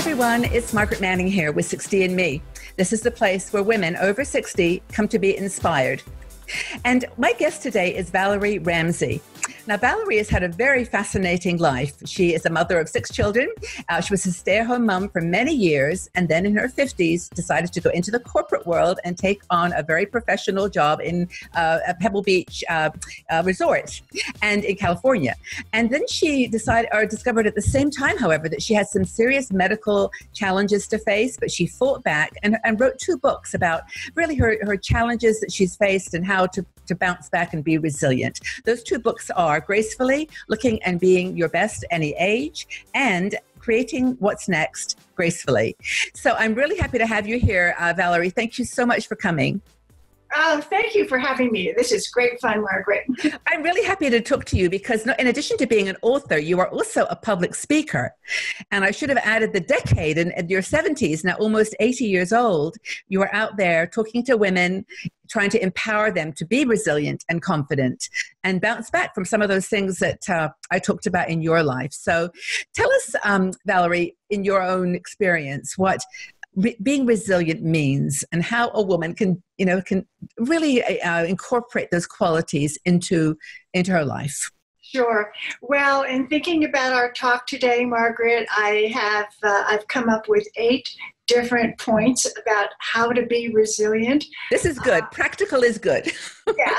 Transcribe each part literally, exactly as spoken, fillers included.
everyone, it's Margaret Manning here with sixty and Me. This is the place where women over sixty come to be inspired. And my guest today is Valerie Ramsey. Now, Valerie has had a very fascinating life. She is a mother of six children. Uh, she was a stay-at-home mom for many years, and then in her fifties decided to go into the corporate world and take on a very professional job in uh, a Pebble Beach uh, uh, resort and in California. And then she decided or discovered at the same time, however, that she had some serious medical challenges to face, but she fought back and, and wrote two books about really her, her challenges that she's faced and how to, to bounce back and be resilient. Those two books are Gracefully, Looking and Being Your Best Any Age, and Creating What's Next Gracefully. So I'm really happy to have you here, uh, Valerie. Thank you so much for coming. Oh, thank you for having me. This is great fun, Margaret. I'm really happy to talk to you because in addition to being an author, you are also a public speaker. And I should have added the decade in, in your seventies, now almost eighty years old. You are out there talking to women, trying to empower them to be resilient and confident and bounce back from some of those things that uh, I talked about in your life. So tell us, um, Valerie, in your own experience, what Re- being resilient means and how a woman can, you know, can really uh, incorporate those qualities into, into her life. Sure. Well, in thinking about our talk today, Margaret, I have, uh, I've come up with eight different points about how to be resilient. This is good. Uh, Practical is good. Yeah.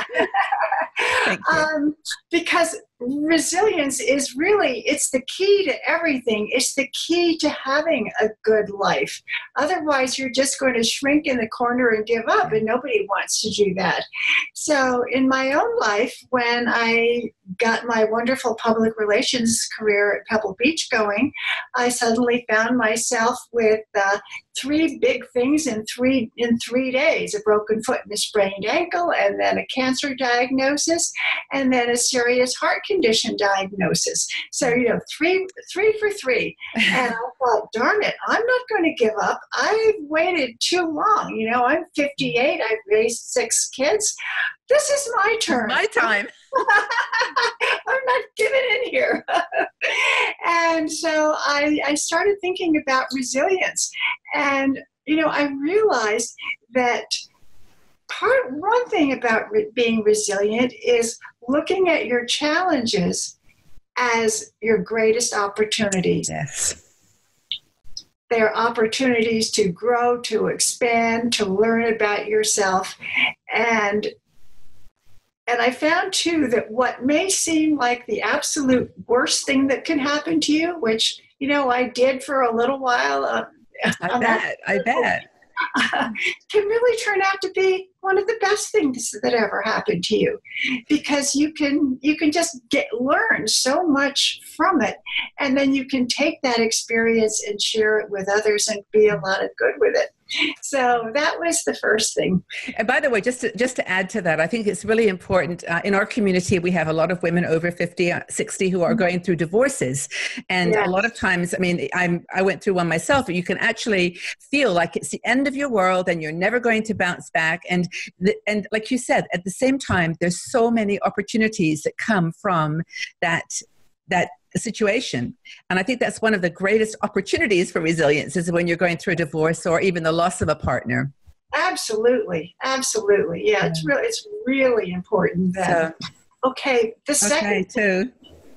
Thank you. Um, because resilience is really, it's the key to everything. It's the key to having a good life. Otherwise, you're just going to shrink in the corner and give up, and nobody wants to do that. So in my own life, when I got my wonderful public relations career at Pebble Beach going, I suddenly found myself with uh, three big things in three in three days, a broken foot and a sprained ankle, and then a cancer diagnosis, and then a serious heart condition diagnosis. So, you know, three three for three. And I thought, darn it, I'm not going to give up. I've waited too long. You know, I'm fifty-eight. I've raised six kids. This is my turn. My time. I'm not giving in here. And so I, I started thinking about resilience. And, you know, I realized that part one thing about re- being resilient is looking at your challenges as your greatest opportunities. Yes. They are opportunities to grow, to expand, to learn about yourself. And And I found, too, that what may seem like the absolute worst thing that can happen to you, which, you know, I did for a little while. Uh, I bet, I bet. Uh, can really turn out to be one of the best things that ever happened to you, because you can you can just get learn so much from it, and then you can take that experience and share it with others and be a lot of good with it. So that was the first thing. And by the way, just to, just to add to that, I think it's really important. Uh, in our community, we have a lot of women over fifty, sixty who are going through divorces. And yes. A lot of times, I mean, I'm, I went through one myself, but you can actually feel like it's the end of your world and you're never going to bounce back. And, the, and like you said, at the same time, there's so many opportunities that come from that, that situation. And I think that's one of the greatest opportunities for resilience is when you're going through a divorce or even the loss of a partner. Absolutely. Absolutely. Yeah, yeah. it's really it's really important that so, okay, the second okay, too.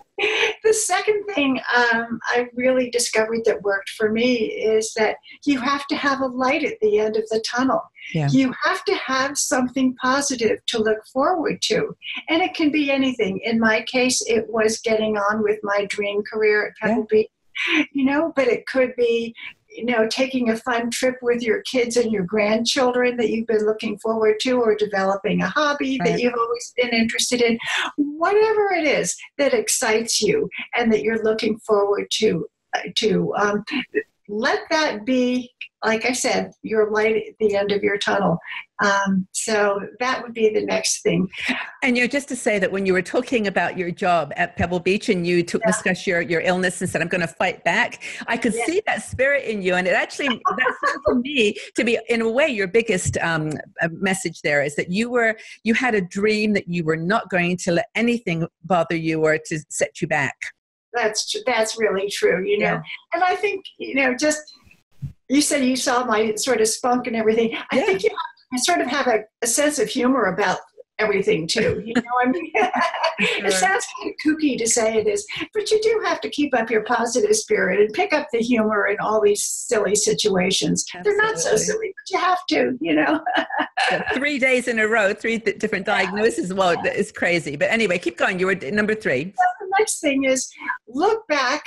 The second thing um, I really discovered that worked for me is that you have to have a light at the end of the tunnel. Yeah. You have to have something positive to look forward to. And it can be anything. In my case, it was getting on with my dream career at Pebble yeah. Beach, you know, but it could be, you know, taking a fun trip with your kids and your grandchildren that you've been looking forward to, or developing a hobby right. that you've always been interested in. Whatever it is that excites you and that you're looking forward to, to um, let that be, like I said, your light at the end of your tunnel. Um, so that would be the next thing. And you know, just to say that when you were talking about your job at Pebble Beach and you took, yeah. discuss your, your illness and said, I'm going to fight back, I could yeah. see that spirit in you. And it actually, that seemed to me to be, in a way, your biggest um, message there is that you were, you had a dream that you were not going to let anything bother you or to set you back. that's that's really true, you know. Yeah. And I think, you know, just you said you saw my sort of spunk and everything. I Yeah. think you have to sort of have a, a sense of humor about everything too. You know, I mean, Sure. it sounds kind of kooky to say it is, but you do have to keep up your positive spirit and pick up the humor in all these silly situations. Absolutely. They're not so silly, but you have to, you know. Yeah, three days in a row, three th- different diagnoses. Well, it's crazy. But anyway, keep going. You were at number three. So the next thing is look back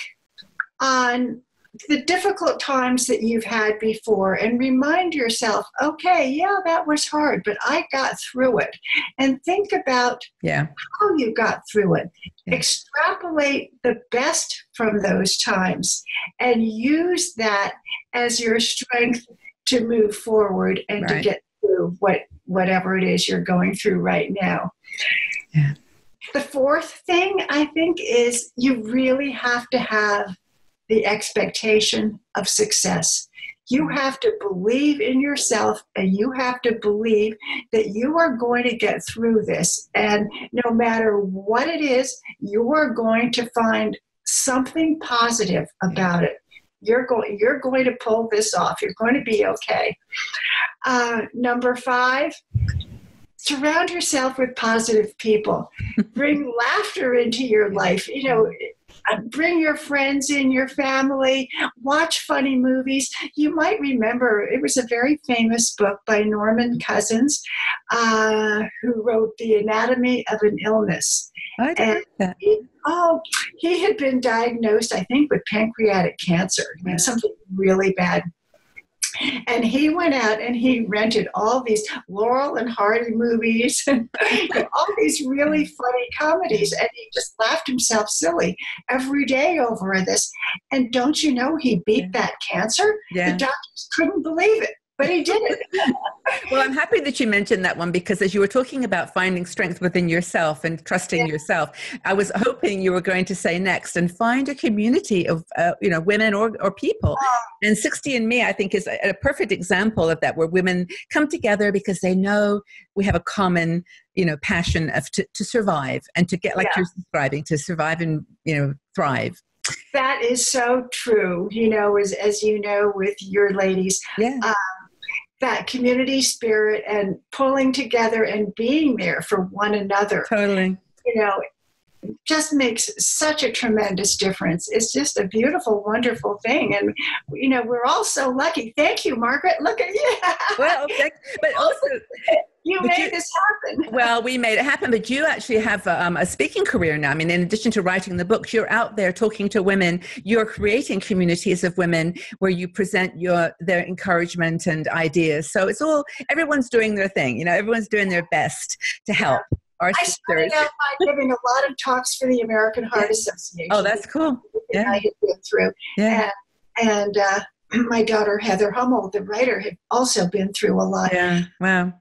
on the difficult times that you've had before and remind yourself, okay, yeah, that was hard, but I got through it. And think about Yeah. how you got through it. Yeah. Extrapolate the best from those times and use that as your strength to move forward and Right. to get through what whatever it is you're going through right now. Yeah. The fourth thing, I think, is you really have to have the expectation of success. You have to believe in yourself, and you have to believe that you are going to get through this. And no matter what it is, you are going to find something positive about it. You're going, you're going to pull this off. You're going to be okay. Uh, number five, surround yourself with positive people. Bring laughter into your life. You know, bring your friends in, your family, watch funny movies. You might remember, it was a very famous book by Norman Cousins, uh, who wrote The Anatomy of an Illness. I don't know that. He, oh, he had been diagnosed, I think, with pancreatic cancer, Yeah. something really bad. And he went out and he rented all these Laurel and Hardy movies and all these really funny comedies. And he just laughed himself silly every day over this. And don't you know, he beat Yeah. that cancer? Yeah. The doctors couldn't believe it, but he did it. Well, I'm happy that you mentioned that one, because as you were talking about finding strength within yourself and trusting Yeah. yourself, I was hoping you were going to say next, and find a community of, uh, you know, women or, or people. And sixty and Me, I think, is a, a perfect example of that, where women come together because they know we have a common, you know, passion of to, to survive and to get, like Yeah. you're describing, to survive and, you know, thrive. That is so true, you know, as, as you know, with your ladies. Yeah. Um, that community spirit and pulling together and being there for one another, Totally. you know, just makes such a tremendous difference. It's just a beautiful, wonderful thing. And, you know, we're all so lucky. Thank you, Margaret. Look at you. Well, that, but also, you but made you- this happen. well, we made it happen, but you actually have a, um, a speaking career now. I mean, in addition to writing the books, you're out there talking to women. You're creating communities of women where you present your their encouragement and ideas. So it's all, everyone's doing their thing. You know, everyone's doing their best to help our I sisters. started out by giving a lot of talks for the American Heart Yeah. Association. Oh, that's cool. that Yeah. I had been through. Yeah. And, and uh, my daughter, Heather Hummel, the writer, had also been through a lot. Yeah. Wow.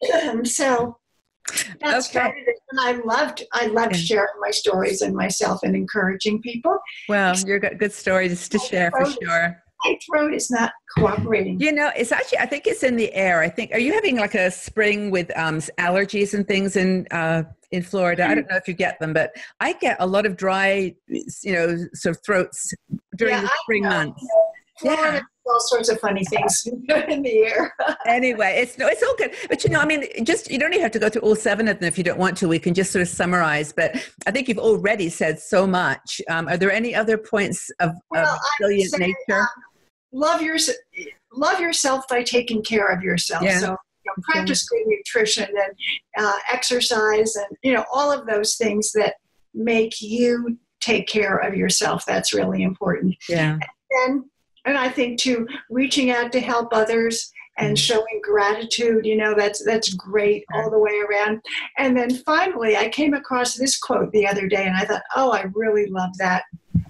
So that Okay. started it. And I loved, I loved Yeah. sharing my stories and myself and encouraging people. Well, you're got good stories to share for sure. My throat is not cooperating. You know, it's actually, I think it's in the air. I think, are you having like a spring with um, allergies and things in uh, in Florida? I don't know if you get them, but I get a lot of dry, you know, sort of throats during Yeah, the I spring know. months. Florida, Yeah. all sorts of funny things in the air. Anyway, it's no, it's all good. But you know, I mean, just, you don't even have to go through all seven of them if you don't want to. We can just sort of summarize. But I think you've already said so much. Um, are there any other points of, Well, of I would resilient say, nature? um, love your, love yourself by taking care of yourself. Yeah. So you know, practice good nutrition and uh, exercise and, you know, all of those things that make you take care of yourself. That's really important. Yeah. And, and I think too, reaching out to help others and Mm. showing gratitude, you know, that's, that's great all the way around. And then finally, I came across this quote the other day and I thought, oh, I really love that.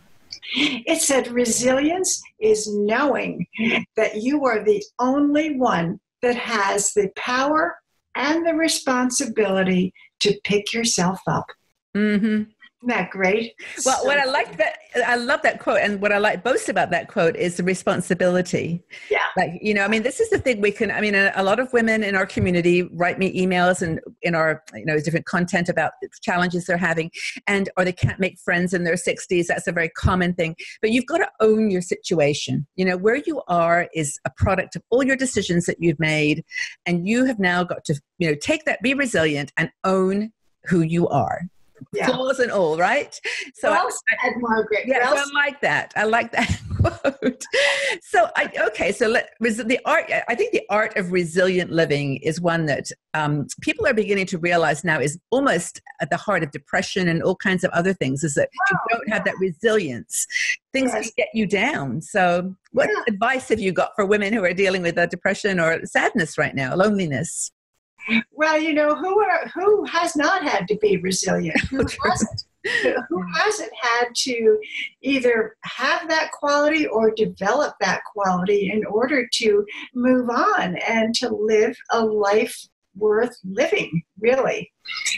It said, resilience is knowing that you are the only one that has the power and the responsibility to pick yourself up. Mm-hmm. Isn't that great? Well, So what I like that, I love that quote. And what I like most about that quote is the responsibility. yeah. Like, you know, I mean, this is the thing we can, I mean, a, a lot of women in our community write me emails and in our, you know, different content about the challenges they're having, and, or they can't make friends in their sixties. That's a very common thing. But you've got to own your situation. You know, where you are is a product of all your decisions that you've made. And you have now got to, you know, take that, be resilient and own who you are. Yeah. Flaws and all, right? So well I, said, Margaret. Yeah, well so I like that. I like that quote. So I okay. So let, the art. I think the art of resilient living is one that um, people are beginning to realize now is almost at the heart of depression and all kinds of other things. Is that oh, if you don't yeah. have that resilience, things yes. can get you down. So, what yeah. advice have you got for women who are dealing with uh, depression or sadness right now, loneliness? Well, you know, who are, who has not had to be resilient? Who hasn't? Who hasn't had to either have that quality or develop that quality in order to move on and to live a life worth living, really?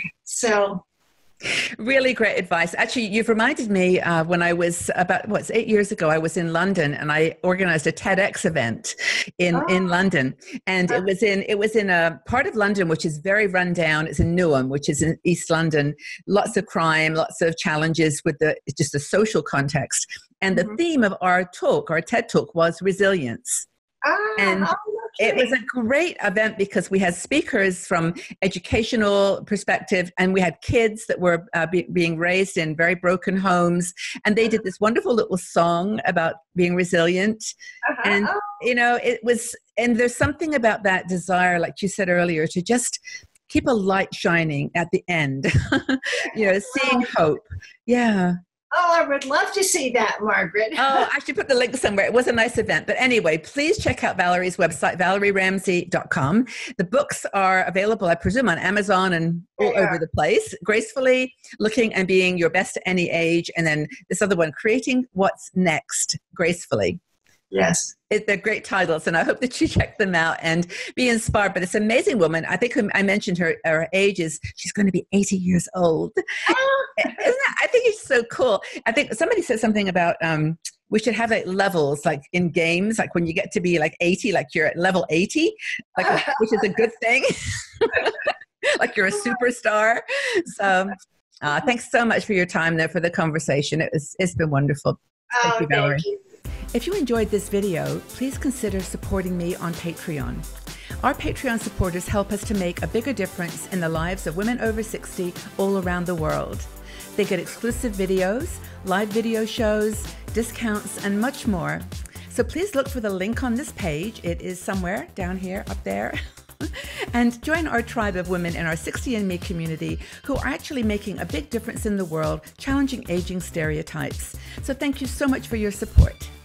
So... Really great advice. Actually, you've reminded me uh, when I was about, what's eight years ago, I was in London and I organized a TEDx event in, oh. in London. And it was in, it was in a part of London, which is very run down. It's in Newham, which is in East London. Lots of crime, lots of challenges with the, just the social context. And the mm-hmm. theme of our talk, our TED talk was resilience. Oh, and okay. It was a great event because we had speakers from educational perspective, and we had kids that were uh, be, being raised in very broken homes, and they did this wonderful little song about being resilient. Uh-huh. And you know, it was, and there's something about that desire, like you said earlier, to just keep a light shining at the end. You know, seeing hope. Yeah. Oh, I would love to see that, Margaret. Oh, I should put the link somewhere. It was a nice event. But anyway, please check out Valerie's website, valerie ramsey dot com. The books are available, I presume, on Amazon and all over the place. Gracefully Looking and Being Your Best at Any Age. And then this other one, Creating What's Next Gracefully. Yes. It, they're great titles, and I hope that you check them out and be inspired by this amazing woman. I think I mentioned her, her age is, she's going to be eighty years old. Isn't that, I think it's so cool. I think somebody said something about um, we should have like levels, like in games, like when you get to be like eighty, like you're at level eighty, like which is a good thing. Like you're a superstar. So uh, thanks so much for your time there, for the conversation. It was, it's been wonderful. Thank oh, you, Valerie. Thank you. If you enjoyed this video, please consider supporting me on Patreon. Our Patreon supporters help us to make a bigger difference in the lives of women over sixty all around the world. They get exclusive videos, live video shows, discounts, and much more. So please look for the link on this page. It is somewhere down here, up there. And join our tribe of women in our sixty and me community who are actually making a big difference in the world, challenging aging stereotypes. So thank you so much for your support.